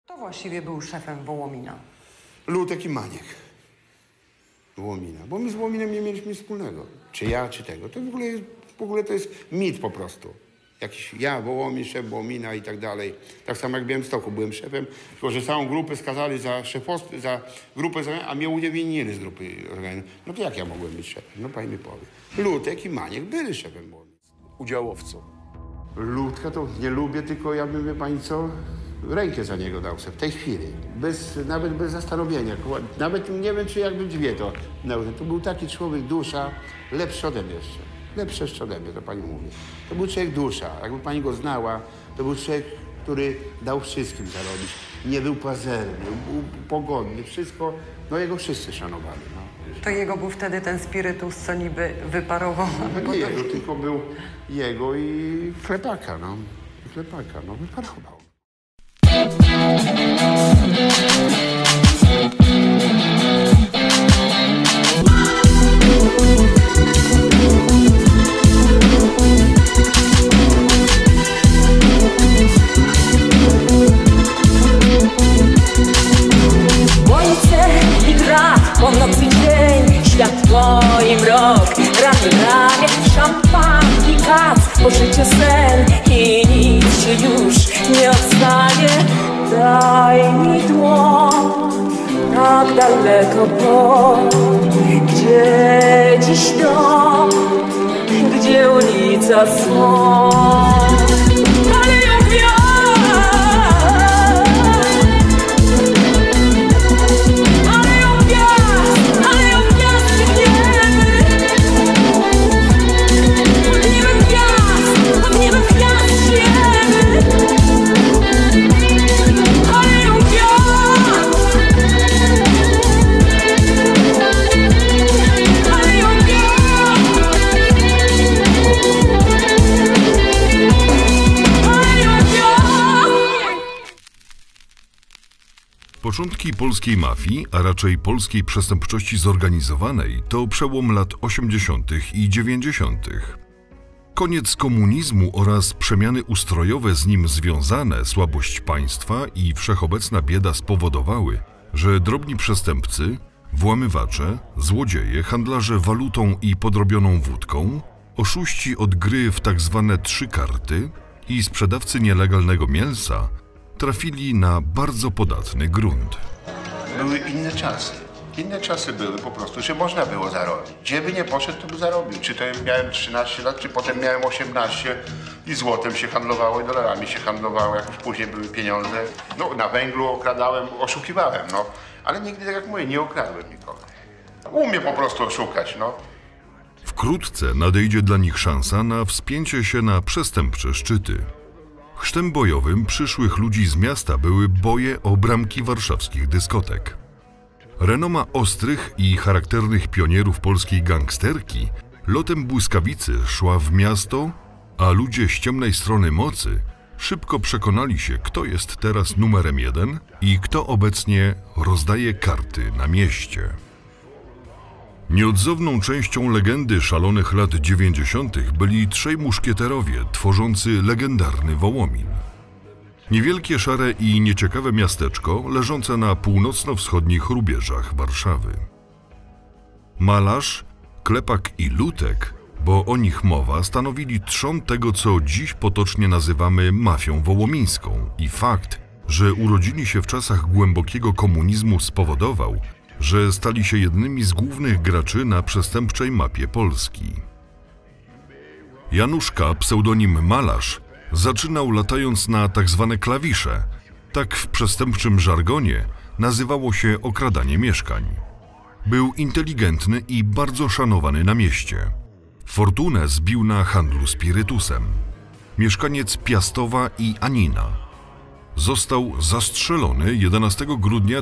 Kto właściwie był szefem Wołomina? Lutek i Maniek. Wołomina. Bo my z Wołominem nie mieliśmy nic wspólnego. Czy ja, czy tego. To w ogóle to jest mit po prostu. Jakiś ja, Wołomin, szef Wołomina i tak dalej. Tak samo jak w Białymstoku byłem szefem, tylko że całą grupę skazali za szefostwo, za grupę, a mnie uniewinnili z grupy organizacyjnej. No to jak ja mogłem być szefem? No pani mi powie. Lutek i Maniek byli szefem Wołomina. Udziałowcą. Ludka to nie lubię, tylko ja bym, wie pani co, rękę za niego dał sobie w tej chwili. Nawet bez zastanowienia. Nawet nie wiem, czy jakby dwie to. To był taki człowiek, dusza, lepszy ode mnie jeszcze. Lepszy jeszcze ode mnie, to pani mówi. To był człowiek dusza. Jakby pani go znała, to był człowiek, który dał wszystkim zarobić. Nie był pazerny, był pogodny, wszystko. No jego wszyscy szanowali. No. To jego był wtedy ten spirytus, co niby wyparował. No nie jego, tylko był jego i Klepaka, no. I Klepaka, no, wyparował. Słońce i grat, po nocy dzień, światło i mrok, ramię ramię, szampan i kac, po życiu sen i nic się już nie odstanie. Daj mi dłoń, tak daleko gdzie dziś dom, gdzie ulica słon. Początki polskiej mafii, a raczej polskiej przestępczości zorganizowanej, to przełom lat 80. i 90. Koniec komunizmu oraz przemiany ustrojowe z nim związane, słabość państwa i wszechobecna bieda spowodowały, że drobni przestępcy, włamywacze, złodzieje, handlarze walutą i podrobioną wódką, oszuści od gry w tzw. 3 karty i sprzedawcy nielegalnego mięsa trafili na bardzo podatny grunt. Były inne czasy. Inne czasy były po prostu, że można było zarobić. Gdzie by nie poszedł, to by zarobił. Czy to miałem 13 lat, czy potem miałem 18 i złotem się handlowało, i dolarami się handlowało, jak już później były pieniądze. No, na węglu okradałem, oszukiwałem, no. Ale nigdy, tak jak mówię, nie okradłem nikogo. Umiem po prostu oszukać, no. Wkrótce nadejdzie dla nich szansa na wspięcie się na przestępcze szczyty. Chrztem bojowym przyszłych ludzi z miasta były boje o bramki warszawskich dyskotek. Renoma ostrych i charakternych pionierów polskiej gangsterki lotem błyskawicy szła w miasto, a ludzie z ciemnej strony mocy szybko przekonali się, kto jest teraz numerem 1 i kto obecnie rozdaje karty na mieście. Nieodzowną częścią legendy szalonych lat 90. byli 3 muszkieterowie tworzący legendarny Wołomin. Niewielkie, szare i nieciekawe miasteczko leżące na północno-wschodnich rubieżach Warszawy. Malarz, Klepak i Lutek, bo o nich mowa, stanowili trzon tego, co dziś potocznie nazywamy mafią wołomińską, i fakt, że urodzili się w czasach głębokiego komunizmu, spowodował, że stali się jednymi z głównych graczy na przestępczej mapie Polski. Janusz K., pseudonim Malarz, zaczynał latając na tzw. klawisze. Tak w przestępczym żargonie nazywało się okradanie mieszkań. Był inteligentny i bardzo szanowany na mieście. Fortunę zbił na handlu spirytusem. Mieszkaniec Piastowa i Anina. Został zastrzelony 11 grudnia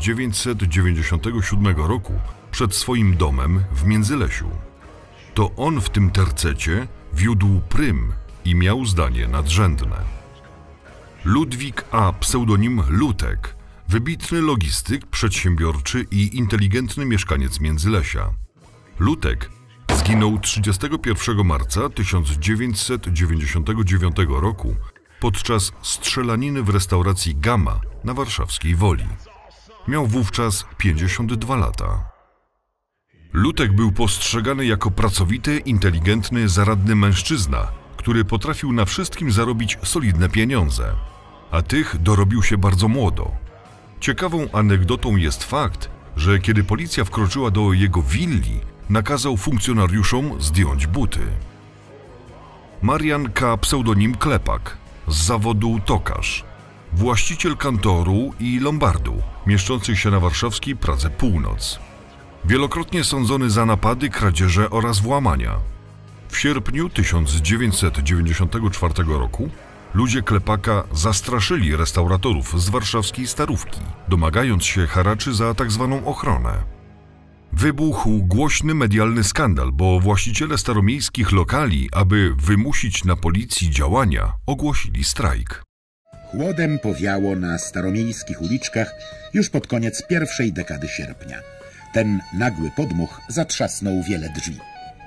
1997 roku przed swoim domem w Międzylesiu. To on w tym tercecie wiódł prym i miał zdanie nadrzędne. Ludwik A., pseudonim Lutek, wybitny logistyk, przedsiębiorczy i inteligentny mieszkaniec Międzylesia. Lutek zginął 31 marca 1999 roku podczas strzelaniny w restauracji Gama na warszawskiej Woli. Miał wówczas 52 lata. Lutek był postrzegany jako pracowity, inteligentny, zaradny mężczyzna, który potrafił na wszystkim zarobić solidne pieniądze, a tych dorobił się bardzo młodo. Ciekawą anegdotą jest fakt, że kiedy policja wkroczyła do jego willi, nakazał funkcjonariuszom zdjąć buty. Marian K., pseudonim Klepak, z zawodu tokarz, właściciel kantoru i lombardu, mieszczących się na warszawskiej Pradze Północ. Wielokrotnie sądzony za napady, kradzieże oraz włamania. W sierpniu 1994 roku ludzie Klepaka zastraszyli restauratorów z warszawskiej Starówki, domagając się haraczy za tzw. ochronę. Wybuchł głośny medialny skandal, bo właściciele staromiejskich lokali, aby wymusić na policji działania, ogłosili strajk. Chłodem powiało na staromiejskich uliczkach już pod koniec pierwszej dekady sierpnia. Ten nagły podmuch zatrzasnął wiele drzwi.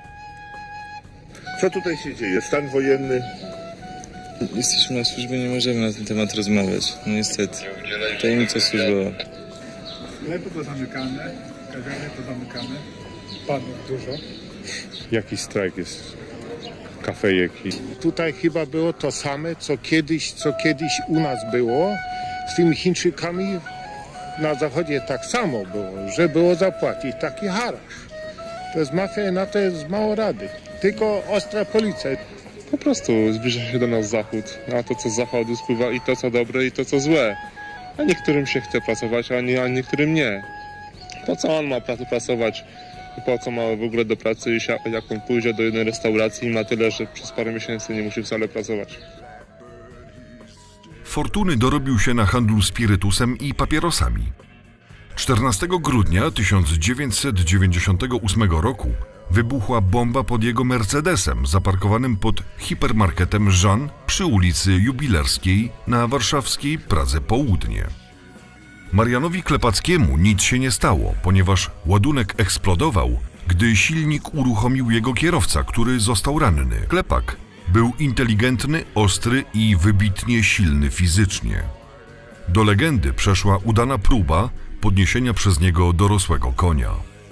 Co tutaj się dzieje? Stan wojenny? Jesteśmy na służbie, nie możemy na ten temat rozmawiać. No niestety. Tajemnica służbowa. Sklepy pozamykane, kawiarnie pozamykane, panów dużo. Jakiś strajk jest. Kafejek. Tutaj chyba było to same, co kiedyś u nas było. Z tymi Chińczykami na zachodzie tak samo było, że było zapłacić taki harasz. To jest mafia i na to jest mało rady. Tylko ostra policja. Po prostu zbliża się do nas Zachód, a to co z Zachodu spływa i to co dobre i to co złe. A niektórym się chce pracować, a niektórym nie. Po co on ma pracować? Po co ma w ogóle do pracy iść, jak on pójdzie do jednej restauracji i ma tyle, że przez parę miesięcy nie musi wcale pracować. Fortuny dorobił się na handlu spirytusem i papierosami. 14 grudnia 1998 roku wybuchła bomba pod jego Mercedesem zaparkowanym pod hipermarketem Jean przy ulicy Jubilerskiej na warszawskiej Pradze Południe. Marianowi Klepackiemu nic się nie stało, ponieważ ładunek eksplodował, gdy silnik uruchomił jego kierowca, który został ranny. Klepak był inteligentny, ostry i wybitnie silny fizycznie. Do legendy przeszła udana próba podniesienia przez niego dorosłego konia.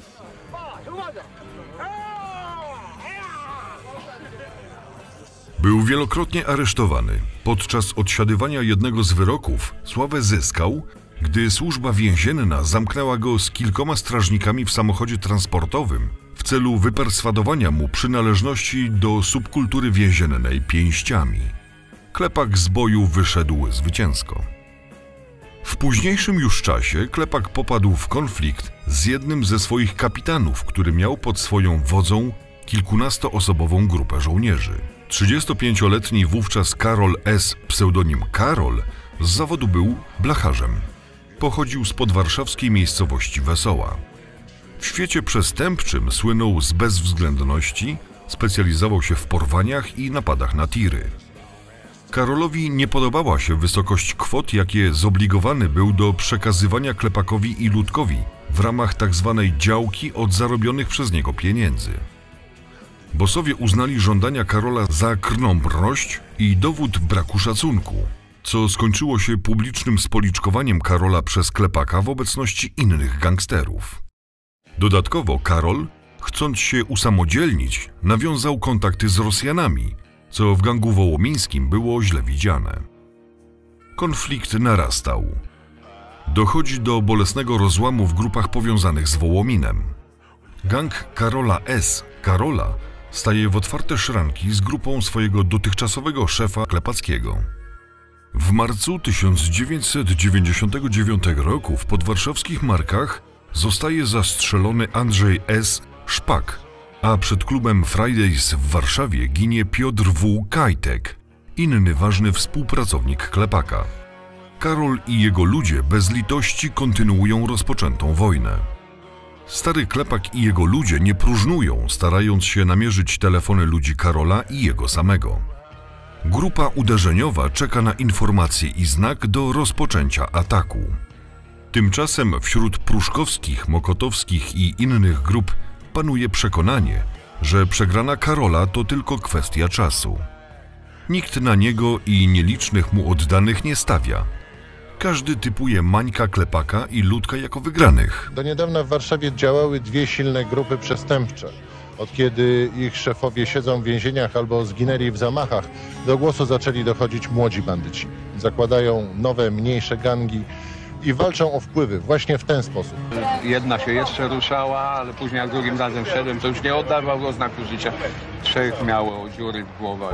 Był wielokrotnie aresztowany. Podczas odsiadywania jednego z wyroków sławę zyskał, gdy służba więzienna zamknęła go z kilkoma strażnikami w samochodzie transportowym w celu wyperswadowania mu przynależności do subkultury więziennej pięściami. Klepak z boju wyszedł zwycięsko. W późniejszym już czasie Klepak popadł w konflikt z jednym ze swoich kapitanów, który miał pod swoją wodzą kilkunastoosobową grupę żołnierzy. 35-letni wówczas Karol S., pseudonim Karol, z zawodu był blacharzem. Pochodził z podwarszawskiej miejscowości Wesoła. W świecie przestępczym słynął z bezwzględności, specjalizował się w porwaniach i napadach na tiry. Karolowi nie podobała się wysokość kwot, jakie zobligowany był do przekazywania Klepakowi i Ludkowi w ramach tzw. działki od zarobionych przez niego pieniędzy. Bossowie uznali żądania Karola za krnąbrność i dowód braku szacunku, co skończyło się publicznym spoliczkowaniem Karola przez Klepaka w obecności innych gangsterów. Dodatkowo Karol, chcąc się usamodzielnić, nawiązał kontakty z Rosjanami, co w gangu wołomińskim było źle widziane. Konflikt narastał. Dochodzi do bolesnego rozłamu w grupach powiązanych z Wołominem. Gang Karola S., Karola, staje w otwarte szranki z grupą swojego dotychczasowego szefa Klepackiego. W marcu 1999 roku w podwarszawskich Markach zostaje zastrzelony Andrzej S. Szpak, a przed klubem Fridays w Warszawie ginie Piotr W. Kajtek, inny ważny współpracownik Klepaka. Karol i jego ludzie bez litości kontynuują rozpoczętą wojnę. Stary Klepak i jego ludzie nie próżnują, starając się namierzyć telefony ludzi Karola i jego samego. Grupa uderzeniowa czeka na informacje i znak do rozpoczęcia ataku. Tymczasem wśród pruszkowskich, mokotowskich i innych grup panuje przekonanie, że przegrana Karola to tylko kwestia czasu. Nikt na niego i nielicznych mu oddanych nie stawia. Każdy typuje Mańka, Klepaka i Ludka jako wygranych. Do niedawna w Warszawie działały dwie silne grupy przestępcze. Od kiedy ich szefowie siedzą w więzieniach albo zginęli w zamachach, do głosu zaczęli dochodzić młodzi bandyci. Zakładają nowe, mniejsze gangi i walczą o wpływy właśnie w ten sposób. Jedna się jeszcze ruszała, ale później jak drugim razem wszedłem, to już nie oddawał oznaku życia. 3 miało dziury w głowach.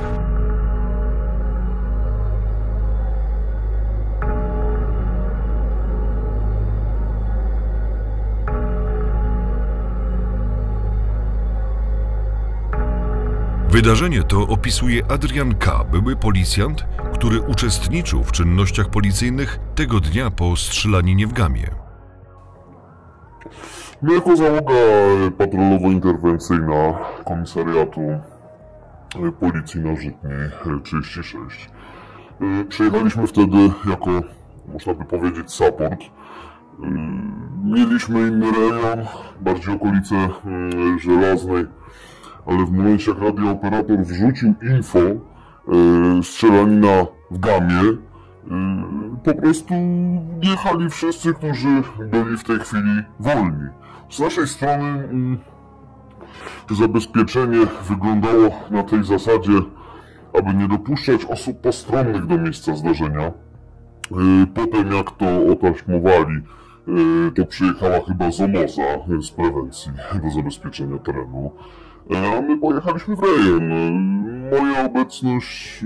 Wydarzenie to opisuje Adrian K., były policjant, który uczestniczył w czynnościach policyjnych tego dnia po strzelaninie w Gamie. My jako załoga patrolowo-interwencyjna komisariatu Policji na Żytniej 36 przyjechaliśmy wtedy jako, można by powiedzieć, support. Mieliśmy inny rejon, bardziej okolice Żelaznej, ale w momencie jak radiooperator wrzucił info strzelanina w Gamie, po prostu jechali wszyscy, którzy byli w tej chwili wolni. Z naszej strony zabezpieczenie wyglądało na tej zasadzie, aby nie dopuszczać osób postronnych do miejsca zdarzenia. Potem jak to otaśmowali, to przyjechała chyba ZOMOZA z prewencji do zabezpieczenia terenu. A my pojechaliśmy w rejon. Moja obecność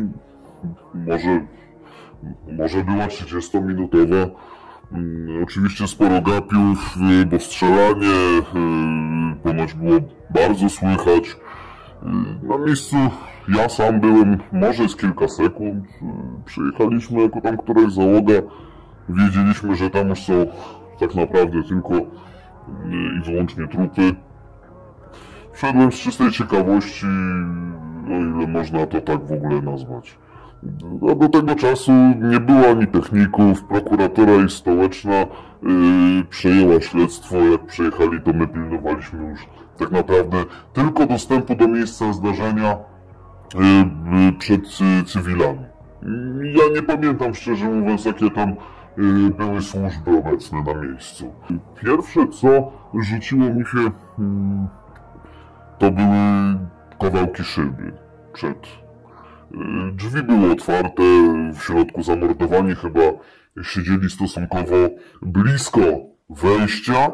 może była 30-minutowa. Oczywiście sporo gapiów, bo strzelanie ponoć było bardzo słychać. Na miejscu ja sam byłem może z kilka sekund. Przyjechaliśmy jako tam któraś załoga. Wiedzieliśmy, że tam już są tak naprawdę tylko i wyłącznie trupy. Wszedłem z czystej ciekawości, o ile można to tak w ogóle nazwać. A do tego czasu nie było ani techników, prokuratura i stołeczna przejęła śledztwo. Jak przyjechali, to my pilnowaliśmy już tak naprawdę tylko dostępu do miejsca zdarzenia przed cywilami. Ja nie pamiętam, szczerze mówiąc, jakie tam były służby obecne na miejscu. Pierwsze, co rzuciło mi się, to były kawałki szyby przed. Drzwi były otwarte, w środku zamordowani chyba siedzieli stosunkowo blisko wejścia.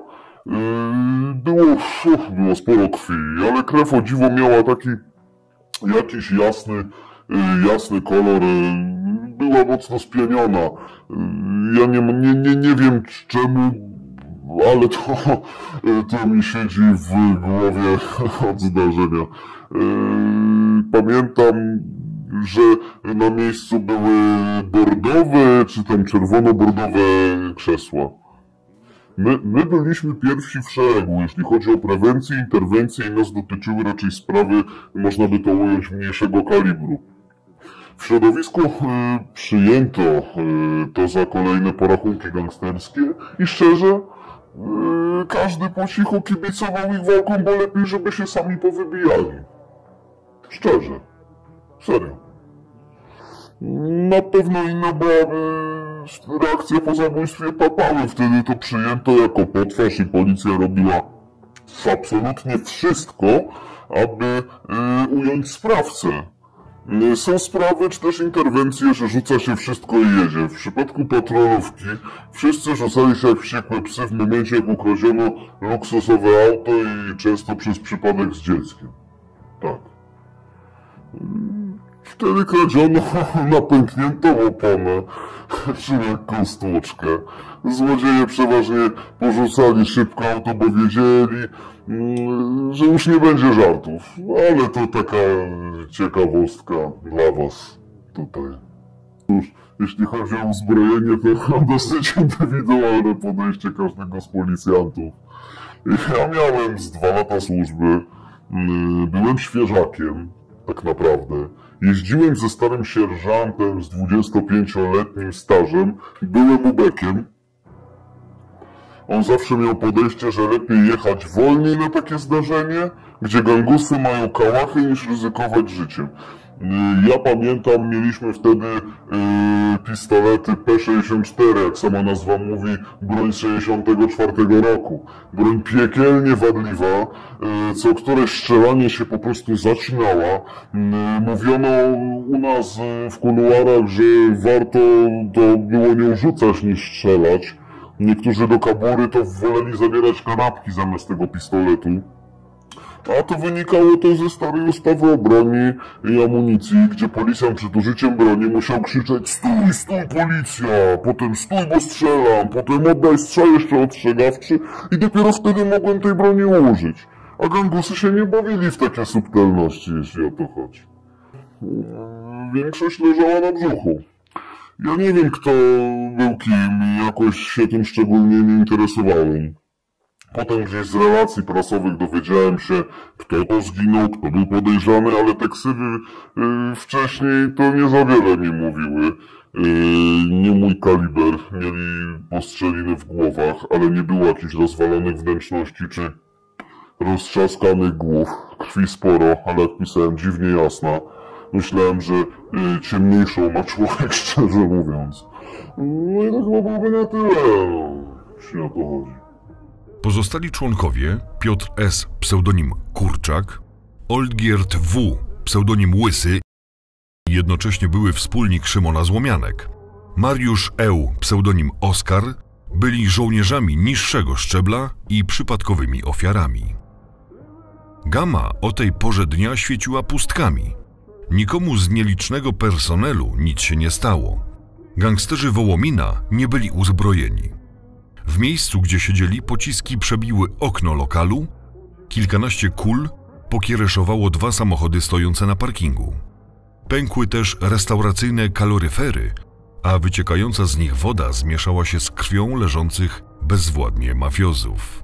Było sporo krwi, ale krew o dziwo miała taki jakiś jasny kolor. Była mocno spieniona. Ja nie wiem czemu, ale to mi siedzi w głowie od zdarzenia. Pamiętam, że na miejscu były bordowe, czy tam czerwono-bordowe krzesła. My byliśmy pierwsi w szeregu, jeśli chodzi o prewencję, interwencję i nas dotyczyły raczej sprawy, można by to ująć, mniejszego kalibru. W środowisku przyjęto to za kolejne porachunki gangsterskie i szczerze, każdy po cichu kibicował ich walką, bo lepiej, żeby się sami powybijali. Szczerze. Serio. Na pewno inna była reakcja po zabójstwie Papały. Wtedy to przyjęto jako potwarz i policja robiła absolutnie wszystko, aby ująć sprawcę. Są sprawy, czy też interwencje, że rzuca się wszystko i jedzie. W przypadku patrolówki wszyscy rzucali się jak wściekłe psy w momencie, jak ukradziono luksusowe auto i często przez przypadek z dzieckiem. Tak. Wtedy kradziono napękniętą oponę czy lekką stłuczkę. Złodzieje przeważnie porzucali szybko auto, bo wiedzieli, że już nie będzie żartów. Ale to taka ciekawostka dla was tutaj. Cóż, jeśli chodzi o uzbrojenie, to dosyć indywidualne podejście każdego z policjantów. Ja miałem z 2 lata służby, byłem świeżakiem, tak naprawdę. Jeździłem ze starym sierżantem z 25-letnim stażem, byłem ubekiem. On zawsze miał podejście, że lepiej jechać wolniej na takie zdarzenie, gdzie gangusy mają kałachy, niż ryzykować życiem. Ja pamiętam, mieliśmy wtedy pistolety P64, jak sama nazwa mówi, broń z 64 roku. Broń piekielnie wadliwa, co któreś strzelanie się po prostu zacinała. Mówiono u nas w kuluarach, że warto to było nie rzucać niż strzelać. Niektórzy do kabury to woleli zabierać kanapki zamiast tego pistoletu. A to wynikało to ze starej ustawy o broni i amunicji, gdzie policjant przed użyciem broni musiał krzyczeć stój, stój policja, potem stój, bo strzelam, potem oddaj strzał jeszcze ostrzegawczy i dopiero wtedy mogłem tej broni użyć. A gangusy się nie bawili w takie subtelności, jeśli o to chodzi. Większość leżała na brzuchu. Ja nie wiem, kto był kim i jakoś się tym szczególnie nie interesowałem. Potem gdzieś z relacji prasowych dowiedziałem się, kto to zginął, kto był podejrzany, ale te ksywy wcześniej to nie za wiele mi mówiły. Nie mój kaliber, mieli postrzeliny w głowach, ale nie było jakichś rozwalonych wnętrzności czy roztrzaskanych głów. Krwi sporo, ale jak pisałem, dziwnie jasna. Myślałem, że ciemniejszą ma człowiek, szczerze mówiąc. No i to chyba byłoby na tyle, jeśli o to chodzi. Pozostali członkowie Piotr S., pseudonim Kurczak, Oldgierd W., pseudonim Łysy, jednocześnie były wspólnik Szymona Złomianek, Mariusz E., pseudonim Oskar, byli żołnierzami niższego szczebla i przypadkowymi ofiarami. Gama o tej porze dnia świeciła pustkami. Nikomu z nielicznego personelu nic się nie stało. Gangsterzy Wołomina nie byli uzbrojeni. W miejscu, gdzie siedzieli, pociski przebiły okno lokalu, kilkanaście kul pokiereszowało 2 samochody stojące na parkingu. Pękły też restauracyjne kaloryfery, a wyciekająca z nich woda zmieszała się z krwią leżących bezwładnie mafiozów.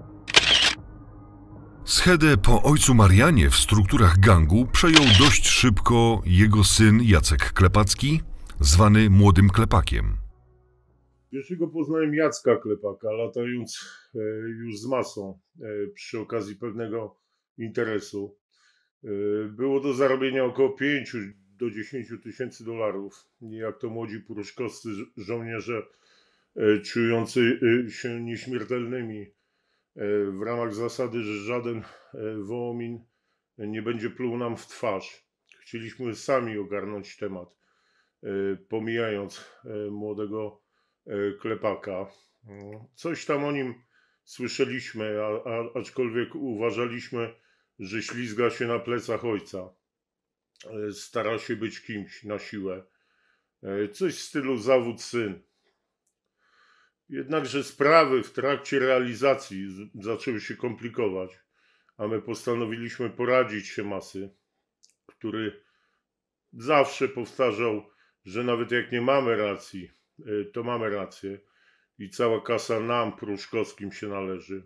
Schedę po ojcu Marianie w strukturach gangu przejął dość szybko jego syn Jacek Klepacki, zwany Młodym Klepakiem. Pierwszego poznałem Jacka Klepaka, latając już z masą przy okazji pewnego interesu. Było do zarobienia około 5 do 10 tysięcy dolarów. Jak to młodzi pruszkowscy żołnierze czujący się nieśmiertelnymi w ramach zasady, że żaden Wołomin nie będzie pluł nam w twarz. Chcieliśmy sami ogarnąć temat, pomijając młodego Klepaka. Coś tam o nim słyszeliśmy, aczkolwiek uważaliśmy, że ślizga się na plecach ojca. Stara się być kimś na siłę. Coś w stylu zawód syn. Jednakże sprawy w trakcie realizacji zaczęły się komplikować, a my postanowiliśmy poradzić się masy, który zawsze powtarzał, że nawet jak nie mamy racji, to mamy rację i cała kasa nam, pruszkowskim, się należy.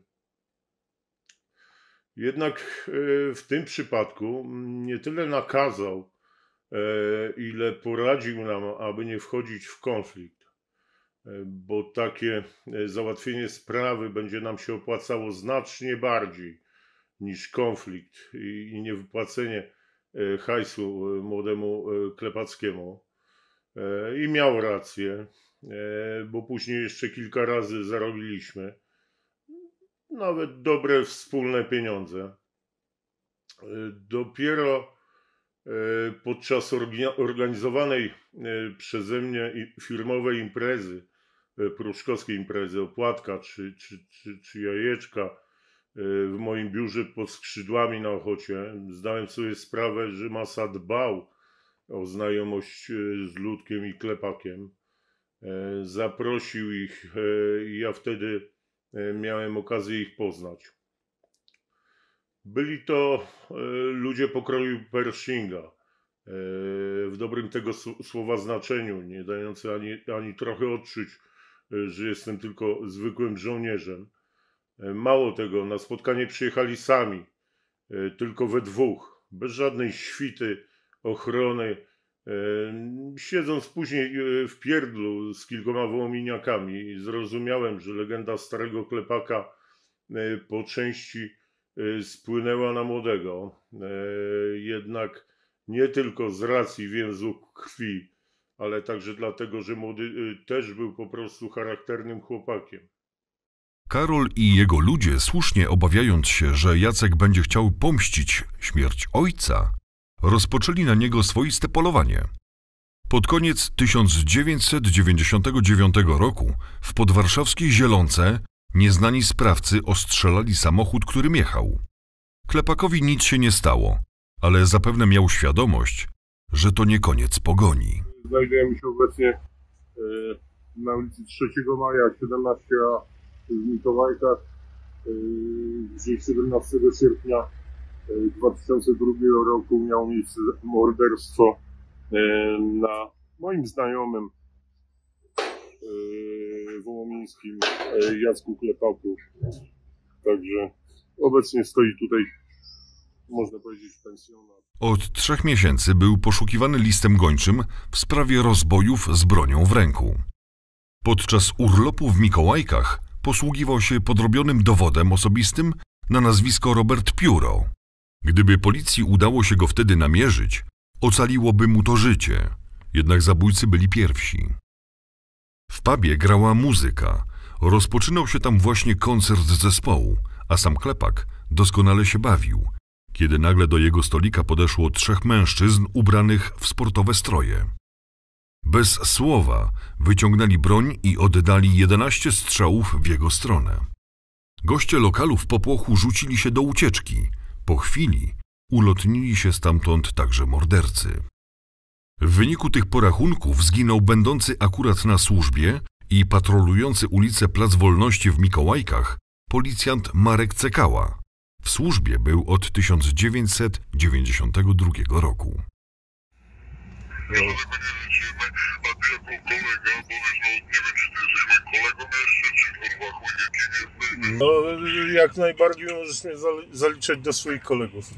Jednak w tym przypadku nie tyle nakazał, ile poradził nam, aby nie wchodzić w konflikt, bo takie załatwienie sprawy będzie nam się opłacało znacznie bardziej niż konflikt i niewypłacenie hajsu młodemu Klepackiemu. I miał rację, bo później jeszcze kilka razy zarobiliśmy nawet dobre wspólne pieniądze. Dopiero podczas organizowanej przeze mnie firmowej imprezy, pruszkowskiej imprezy, opłatka czy jajeczka w moim biurze pod skrzydłami na Ochocie, zdałem sobie sprawę, że masa dbał o znajomość z Ludkiem i Klepakiem. Zaprosił ich i ja wtedy miałem okazję ich poznać. Byli to ludzie pokroju Pershinga, w dobrym tego słowa znaczeniu, nie dający ani trochę odczuć, że jestem tylko zwykłym żołnierzem. Mało tego, na spotkanie przyjechali sami, tylko we dwóch, bez żadnej świty, ochrony, siedząc później w pierdlu z kilkoma wołominiakami, zrozumiałem, że legenda starego Klepaka po części spłynęła na młodego. Jednak Nie tylko z racji więzu krwi, ale także dlatego, że młody też był po prostu charakternym chłopakiem. Karol i jego ludzie, słusznie obawiając się, że Jacek będzie chciał pomścić śmierć ojca, rozpoczęli na niego swoiste polowanie. Pod koniec 1999 roku w podwarszawskiej Zielonce nieznani sprawcy ostrzelali samochód, którym jechał. Klepakowi nic się nie stało, ale zapewne miał świadomość, że to nie koniec pogoni. Znajdujemy się obecnie na ulicy 3 Maja 17A w Mikołajkach, gdzie 17 sierpnia 2002 roku miało miejsce morderstwo na moim znajomym wołomińskim Jacku Klepaku. Także obecnie stoi tutaj, można powiedzieć, pensjonat. Od 3 miesięcy był poszukiwany listem gończym w sprawie rozbojów z bronią w ręku. Podczas urlopu w Mikołajkach posługiwał się podrobionym dowodem osobistym na nazwisko Robert Pióro. Gdyby policji udało się go wtedy namierzyć, ocaliłoby mu to życie, jednak zabójcy byli pierwsi. W pubie grała muzyka, rozpoczynał się tam właśnie koncert zespołu, a sam Klepak doskonale się bawił, kiedy nagle do jego stolika podeszło 3 mężczyzn ubranych w sportowe stroje. Bez słowa wyciągnęli broń i oddali 11 strzałów w jego stronę. Goście lokalu w popłochu rzucili się do ucieczki. Po chwili ulotnili się stamtąd także mordercy. W wyniku tych porachunków zginął będący akurat na służbie i patrolujący ulicę Plac Wolności w Mikołajkach policjant Marek Cekała. W służbie był od 1992 roku. No, jak najbardziej możesz mnie zaliczać do swoich kolegów.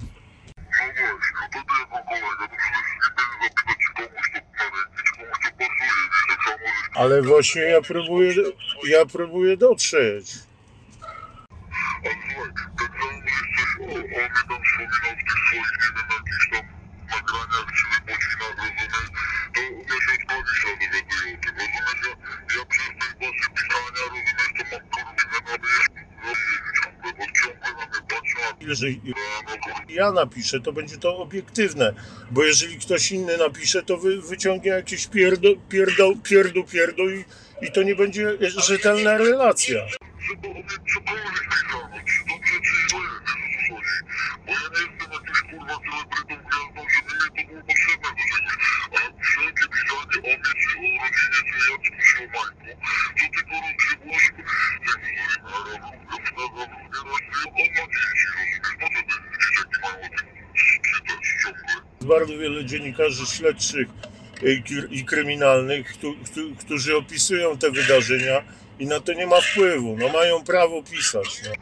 Ale właśnie ja próbuję dotrzeć. Ale słuchaj, tak samo możesz coś o mnie tam wspominał w tych swoich, nie wiem, jakichś tam nagraniach czy wypocinach, rozumiesz? To ja się od Klawisza dowiaduję o tym, rozumiesz? Ja przez te wasze pisania, rozumiesz, to mam kurwę na ciągle, bo ciągle na mnie patrzą. Jeżeli ja napiszę, to będzie to obiektywne, bo jeżeli ktoś inny napisze, to wyciągnie jakieś pierdół i to nie będzie rzetelna relacja. Bo ja nie jestem jakimś kurwa celebrytą gwiazdą, żeby mnie to było potrzebne do czegoś. A wszelkie pisanie o mnie, czy o rodzinie, czy o Jacku, czy o Majku, to tylko rozgrzewasz bardzo wiele dziennikarzy śledczych i kryminalnych, którzy opisują te wydarzenia i na to nie ma wpływu. No mają prawo pisać. No.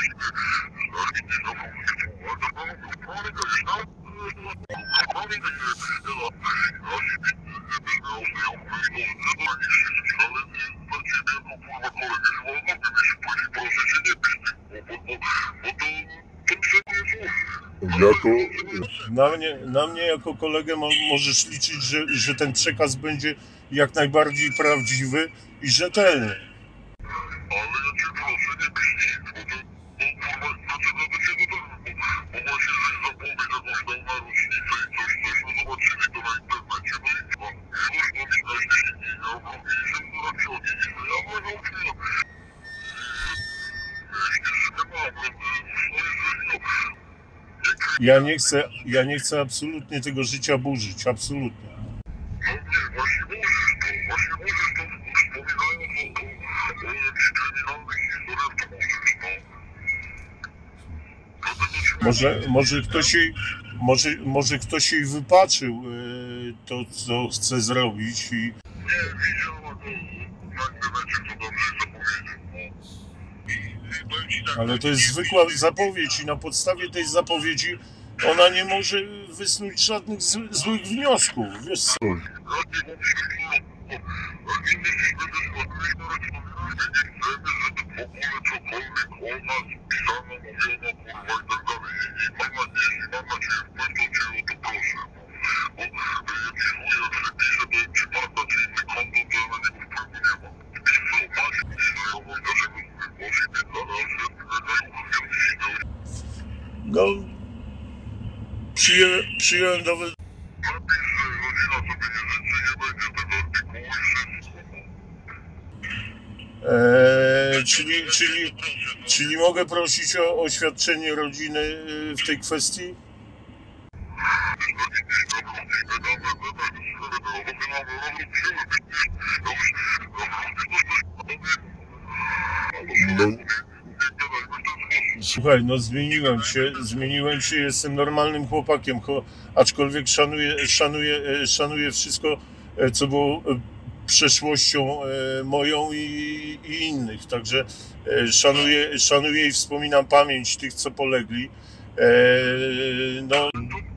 Na mnie jako kolegę możesz liczyć, że ten przekaz będzie jak najbardziej prawdziwy i rzetelny. Ale ja cię proszę, nie pisz nic, bo to, dlaczego do ciebie to, bo właśnie, że zapowiedź jakąś tam na rocznicę i coś, no zobaczyli to na internecie, no i co, już to mi znaleźli, ja obrobili się do raczoni, ja mówię, Ja nie chcę absolutnie tego życia burzyć, absolutnie. No nie, właśnie możesz to, wspominając o jakichś kryminalnych historiach, to możesz, no. Może ktoś jej wypaczył to, co chce zrobić i... Nie, widziała to na internecie, co dobrze zapowiedział, no. Ale to jest zwykła zapowiedź i na podstawie tej zapowiedzi ona nie może wysnuć żadnych złych wniosków, wiesz co? No, przyjąłem dowód. Czyli mogę prosić o oświadczenie rodziny w tej kwestii? No. Słuchaj, no zmieniłem się, jestem normalnym chłopakiem, aczkolwiek szanuję wszystko, co było przeszłością moją i innych, także szanuję i wspominam pamięć tych, co polegli. No.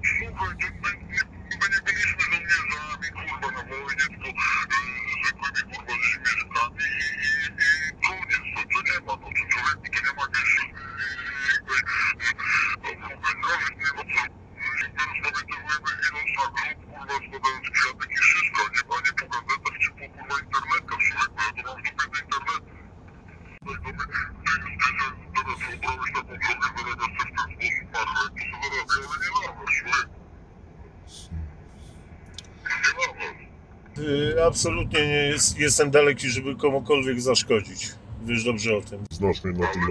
Absolutnie nie jestem daleki, żeby komukolwiek zaszkodzić. Wiesz dobrze o tym. Znasz mnie na tyle.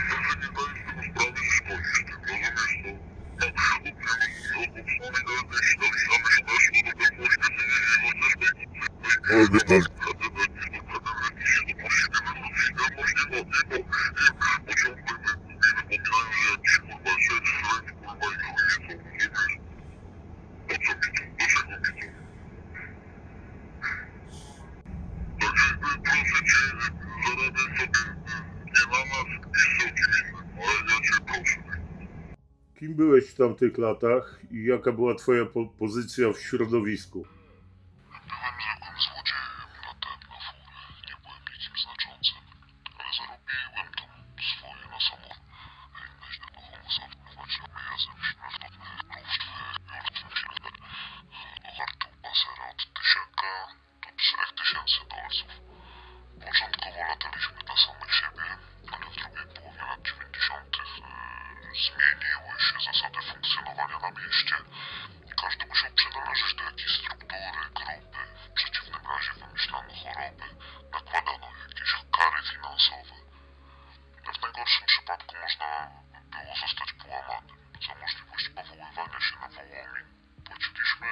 Kim byłeś w tamtych latach i jaka była twoja pozycja w środowisku? Byłem zwykłym złodziejem latem na furę. Nie byłem nikim znaczącym, ale zarobiłem tam swoje na samochód. Nieźle do homusa wpływać na wyjazdem śmiertelnych krówstw miertwym w środę. Do hartu basera od 1000 do 4000 dolców. Początkowo lataliśmy na samych siebie, ale w drugiej połowie lat 90. zmieniły się zasady funkcjonowania na mieście i każdy musiał przynależeć do jakiejś struktury, grupy. W przeciwnym razie wymyślano choroby, nakładano jakieś kary finansowe. W najgorszym przypadku można było zostać połamanym. Za możliwość powoływania się na Wołomin płaciliśmy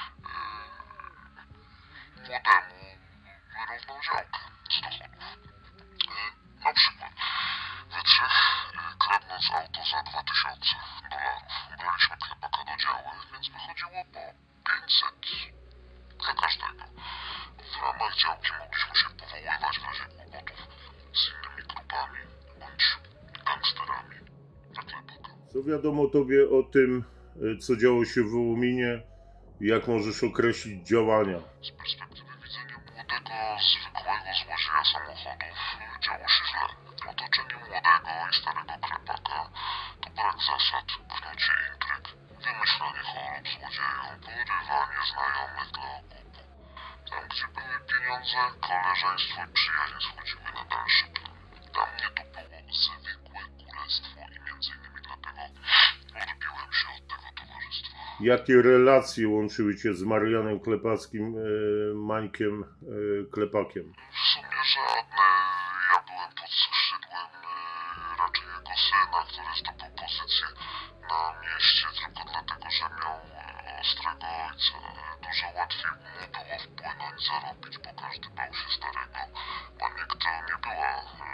młodemu wyrówną działkę z dochodów. Na przykład we trzech, kradnąc auto za $2000, braliśmy klepaka do działy, więc wychodziło po 500 dla każdego. W ramach działki mogliśmy się powoływać w razie kłopotów z innymi grupami bądź gangsterami za klepaka. Co wiadomo tobie o tym, co działo się w Wołominie? Jak możesz określić działania? Z perspektywy widzenia młodego, zwykłego złodzieja samochodów działo się źle. Otoczenie młodego i starego klepaka to brak zasad, knucie intryg, wymyślanie chorób złodziejom, porywanie znajomych dla okupu. Tam, gdzie były pieniądze, koleżeństwo i przyjaźń schodziły na dalszy plan. Dla mnie to było zwykłe kurestwo i między innymi dlatego odbiłem się od tego towarzystwa. Jakie relacje łączyły cię z Marianem Klepackim, Mańkiem Klepakiem? W sumie żadne. Ja byłem pod skrzydłem raczej jego syna, który zdobył pozycję na mieście tylko dlatego, że miał ostrego ojca. Dużo łatwiej mu było wpłynąć, zarobić, bo każdy bał się starego. Maniek to nie była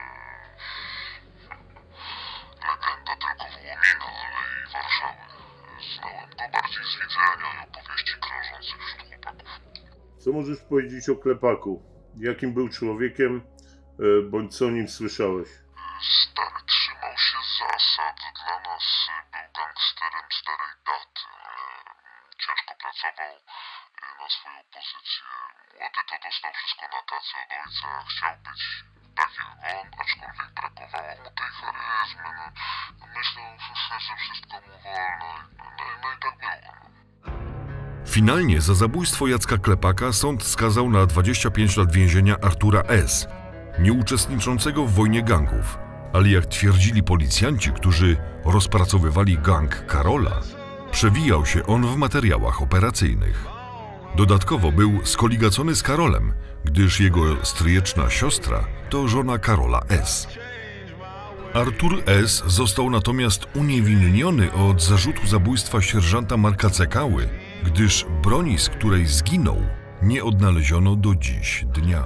legenda tylko Wołomina, ale i Warszawy. Znałem go bardziej z widzenia i opowieści krążących wśród chłopaków. Co możesz powiedzieć o Klepaku? Jakim był człowiekiem, bądź co o nim słyszałeś? Stary trzymał się zasad. Dla nas był gangsterem starej daty. Ciężko pracował na swoją pozycję. Młody to dostał wszystko na tacy od ojca. Chciał być tak jak on, aczkolwiek brakowało mu tej charyzmy. Myślał, że wszystko mu wolno. No i tak było. Finalnie za zabójstwo Jacka Klepaka sąd skazał na 25 lat więzienia Artura S., nieuczestniczącego w wojnie gangów. Ale jak twierdzili policjanci, którzy rozpracowywali gang Karola, przewijał się on w materiałach operacyjnych. Dodatkowo był skoligacony z Karolem, gdyż jego stryjeczna siostra to żona Karola S. Artur S. został natomiast uniewinniony od zarzutu zabójstwa sierżanta Marka Cekały, gdyż broni, z której zginął, nie odnaleziono do dziś dnia.